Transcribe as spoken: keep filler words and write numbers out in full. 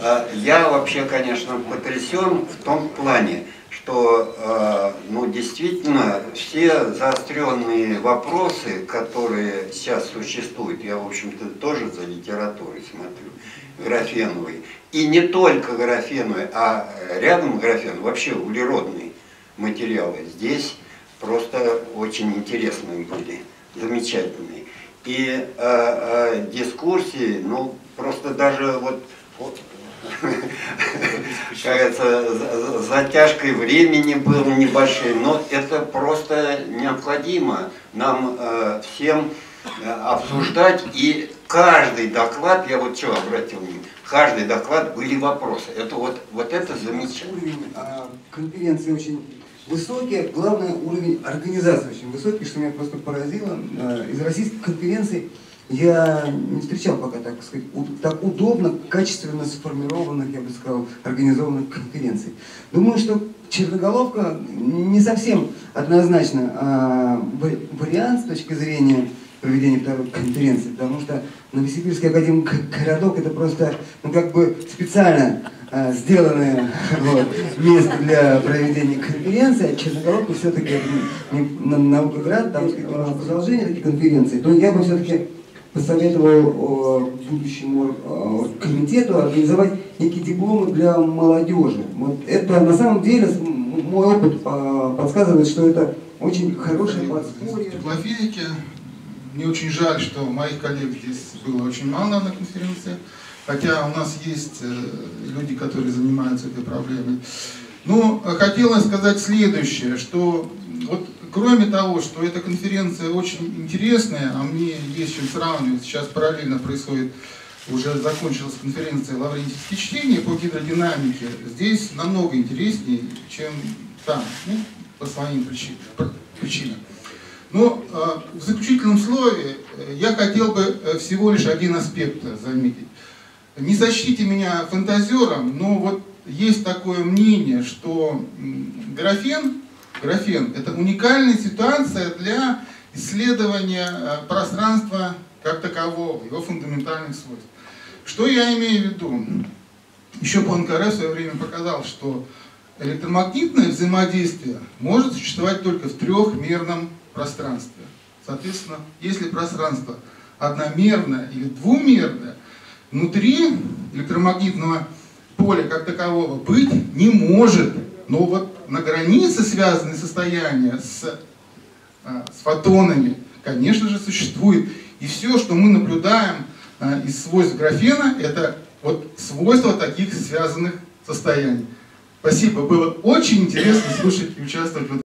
Я вообще, конечно, потрясен в том плане, что ну, действительно все заостренные вопросы, которые сейчас существуют, я, в общем-то, тоже за литературой смотрю, графеновой, и не только графеновой, а рядом графеновой, вообще углеродные материалы здесь просто очень интересные были, замечательные. И э, э, дискуссии, ну, просто даже вот, вот кажется, затяжкой времени было небольшой, но это просто необходимо нам э, всем обсуждать. И каждый доклад, я вот что обратил внимание, каждый доклад были вопросы. Это вот, вот это замечательно. Уровень а, конференции очень высокий, главное, уровень организации очень высокий, что меня просто поразило. Из российских конференций я не встречал пока, так сказать, так удобно, качественно сформированных, я бы сказал, организованных конференций. Думаю, что Черноголовка не совсем однозначно а, вариант с точки зрения проведения второй конференции, потому что Новосибирский академик городок это просто, ну, как бы специально а, сделанное вот, место для проведения конференции, а Черноголовка все-таки не, не Наукоград, там, сказать, немножко продолжение таких конференций, то я бы все-таки посоветовал будущему комитету организовать некие дипломы для молодежи. Вот это на самом деле мой опыт подсказывает, что это очень хорошее подспорье. Теплофизики. Мне очень жаль, что моих коллег здесь было очень мало на конференции, хотя у нас есть люди, которые занимаются этой проблемой. Но хотелось сказать следующее, что вот кроме того, что эта конференция очень интересная, а мне есть чем сравнивать, сейчас параллельно происходит, уже закончилась конференция «Лаврентьевские чтения» по гидродинамике, здесь намного интереснее, чем там, ну, по своим причинам. Но э, в заключительном слове я хотел бы всего лишь один аспект заметить. Не сочтите меня фантазером, но вот есть такое мнение, что графен, графен это уникальная ситуация для исследования пространства как такового, его фундаментальных свойств. Что я имею в виду? Еще Пуанкаре в свое время показал, что электромагнитное взаимодействие может существовать только в трехмерном пространстве. Соответственно, если пространство одномерное или двумерное, внутри электромагнитного поля как такового быть не может. Но вот на границе связанные состояния с, с фотонами, конечно же, существует. И все, что мы наблюдаем из свойств графена, это вот свойства таких связанных состояний. Спасибо, было очень интересно слушать и участвовать в этом.